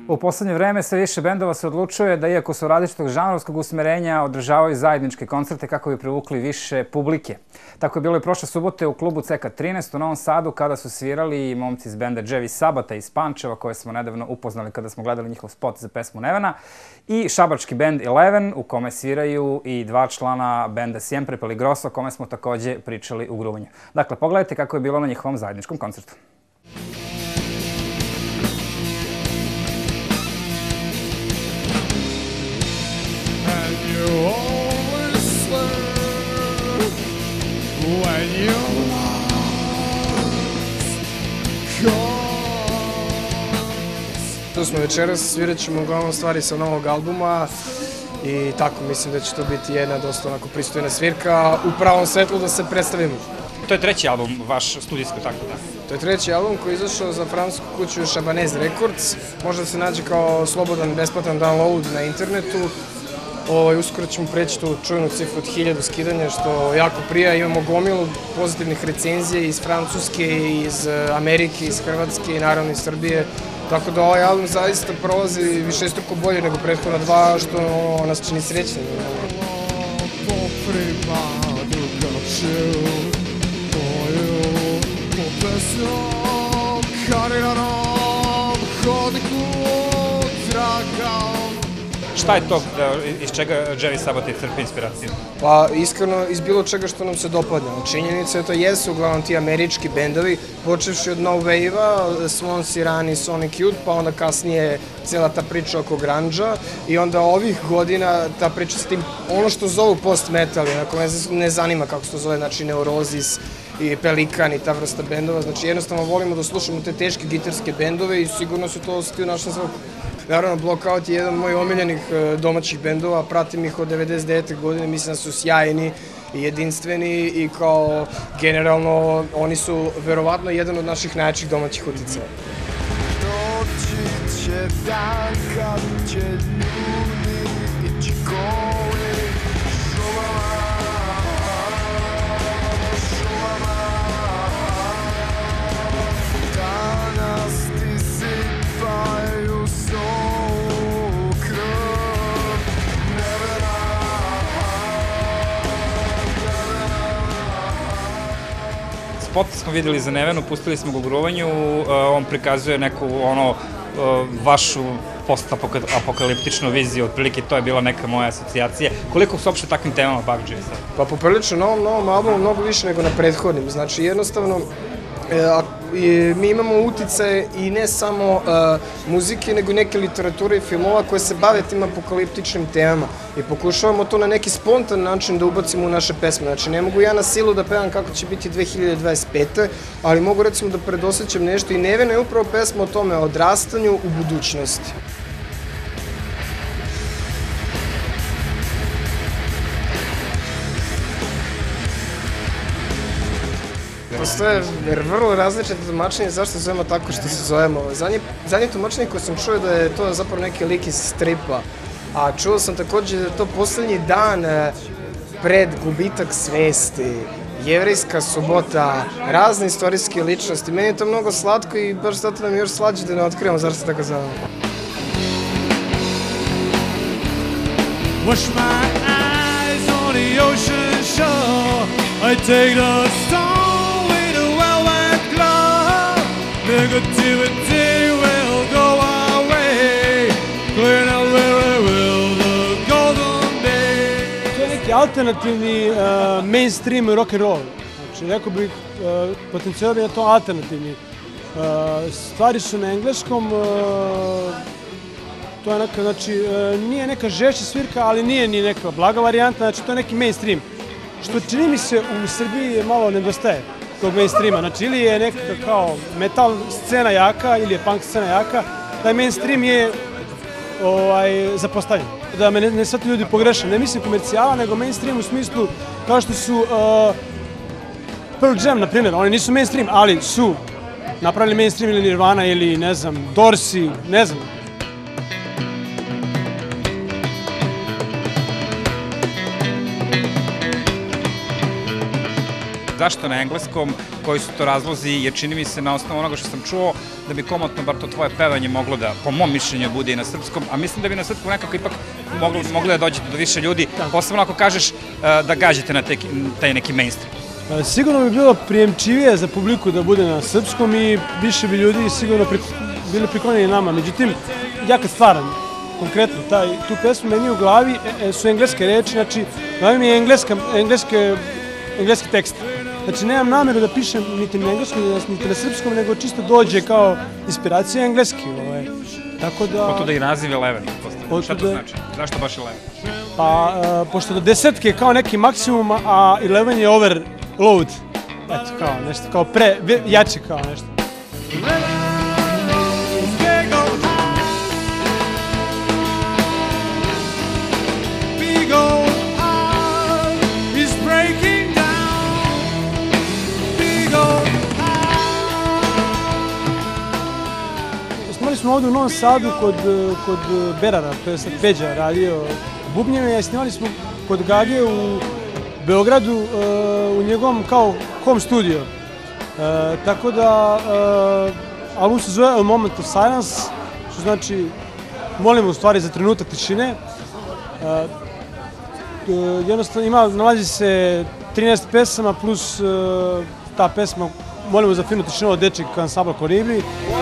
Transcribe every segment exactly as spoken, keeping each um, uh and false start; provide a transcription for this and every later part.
U poslednje vreme sve više bendova se odlučuje da, iako su različitog žanrovskog usmerenja, održavaju zajedničke koncerte kako bi privukli više publike. Tako je bilo i prošle subote u klubu C K trinaest u Novom Sadu, kada su svirali i momci iz benda Dževi Sabata iz Pančeva, koje smo nedavno upoznali kada smo gledali njihov spot za pesmu Nevena, i šabački bend Eleven, u kome sviraju i dva člana benda Siempre Peligroso, o kome smo takođe pričali u gruvanju. Dakle, pogledajte kako je bilo na njihovom zajedničkom koncertu. Tu smo večeras, svirat ćemo uglavnom stvari sa novog albuma i tako mislim da će to biti jedna dosta onako pristojna svirka u pravom svetlu da se predstavimo. To je treći album, vaš studijski, tako da? To je treći album koji je izašao za francusku kuću Šabanez Records. Može da se nađe kao slobodan, besplatan download na internetu. Uskoro ćemo preći tu čujnu cifru od hiljadu skidanja, što jako prija. Imamo gomilu pozitivnih recenzija iz Francuske, iz Amerike, iz Hrvatske i naravno iz Srbije. Tako da ovaj album zaista prolazi višestruko bolje nego prethodna dva, što nas čini srećnim. Šta je to iz čega Dževi Sabata crpi inspiraciju? Pa iskreno iz bilo čega što nam se dopadne. Činjenica je to jesu uglavnom ti američki bendovi, počevši od No Wave-a, Swans, Irani, Sonic Youth, pa onda kasnije cijela ta priča oko grunge-a i onda ovih godina ta priča s tim, ono što zovu post-metal, onako ne zanima kako se to zove, znači Neurosis i Pelikan i ta vrsta bendova, znači jednostavno volimo da slušamo te teške gitarske bendove i sigurno se to osjeti u našem zvuku. Naravno, Blockout je jedan od mojih omiljenih domaćih bendova, pratim ih od devedeset devete godine, mislim da su sjajni i jedinstveni i kao generalno oni su verovatno jedan od naših najjačih domaćih uticaja. Doći će dan kad će ljudi ići goli šumama, šumama, danas ti sipaju Spot smo videli za Nevenu, pustili smo ga u gruvanju, on prikazuje neku ono vašu post-apokaliptičnu viziju, otprilike to je bila neka moja asocijacija. Koliko se uopšte takvim temama bavi Dževi sad? Pa poprilično novom novom albumu mnogo više nego na prethodnim, znači jednostavno mi imamo uticaje i ne samo muzike, nego i neke literature i filmova koje se bave tim apokaliptičnim temama i pokušavamo to na neki spontan način da ubacimo u naše pesme. Znači, ne mogu ja na silu da pevam kako će biti dve hiljade dvadeset pete. ali mogu recimo da predosjećam nešto i Nevena je upravo pesma o tome, o odrastanju u budućnosti. Postoje vrlo različite tumačenje zašto se zovemo tako što se zovemo. Zadnje tumačenje koje sam čuo da je to zapravo neki lik iz stripa, a čuo sam takođe da je to poslednji dan pred gubitak svesti, jevrejska subota, razne istorijske ličnosti. Meni je to mnogo slatko i baš zato nam je još slađe da ne otkrivamo zašto se tako zovemo. Wash my eyes on the ocean shore, I take the storm. Negativity will go away, clear out where will the golden day. To je neki alternativni mainstream rock'n'roll. Znači, rekao bih, potencijal bi na to alternativni. Stvari su na engleskom, to je neka, znači, nije neka žešća svirka, ali nije ni neka blaga varijanta, znači to je neki mainstream. Što čini mi se u Srbiji malo nedostaje tog mainstreama, znači ili je neka kao metal scena jaka ili je punk scena jaka, taj mainstream je zapostavljen. Da me ne shvate ljudi pogrešno, ne mislim komercijala, nego mainstream u smislu kao što su Pearl Jam, na primjer, oni nisu mainstream, ali su napravili mainstream ili Nirvana ili ne znam, Dorsey, ne znam. Zašto na engleskom? Koji su to razlozi? Jer čini mi se na osnovu onoga što sam čuo da bi komotno bar to tvoje pevanje moglo da, po mom mišljenju, bude i na srpskom, a mislim da bi na srpskom nekako ipak moglo, moglo da dođete do više ljudi, posebno ako kažeš da gađate na te, taj neki mainstream. Sigurno bi bilo prijemčivije za publiku da bude na srpskom i više bi ljudi sigurno pri, bili priklonjeni nama. Međutim, ja kad stvaram konkretno taj, tu pesmu, meni u glavi e, su engleske reči, znači glavi mi je engleska, engleske, engleski tekst. Znači nemam nameru da pišem niti na engleskom, niti na srpskom, nego čisto dođe kao inspiracija engleski. Ovaj. Tako da... Otuda i naziv Eleven. Šta to znači? Zašto baš Eleven? Pa, uh, pošto do desetke je kao neki maksimum, a Eleven je overload. Eto, kao nešto, kao pre, jače kao nešto. Snimali smo ovdje u Novom Sadu kod, kod Berara, to je sad Peđa radio bubnjeve, i snimali smo kod Gage u Beogradu u njegovom kao home studio. E, tako da, e, album se zove A Moment of Silence, što znači molimo u stvari za trenutak tišine. E, jednostavno ima, nalazi se trinaest pesama plus e, ta pesma Molimo za finu tišinu od dečeg ansambla Kolibri.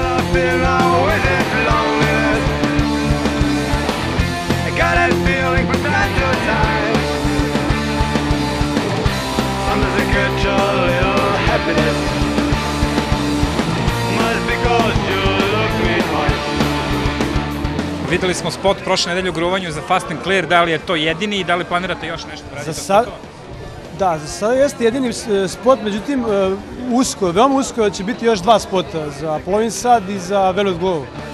Videli smo spot prošle nedelje u gruvanju za Fast and Clear, da li je to jedini i da li planirate još nešto raditi? Za sad, da, za sada jeste jedini spot, međutim usko, veoma usko će biti još dva spota za Polovin Sad i za Velvet Glow.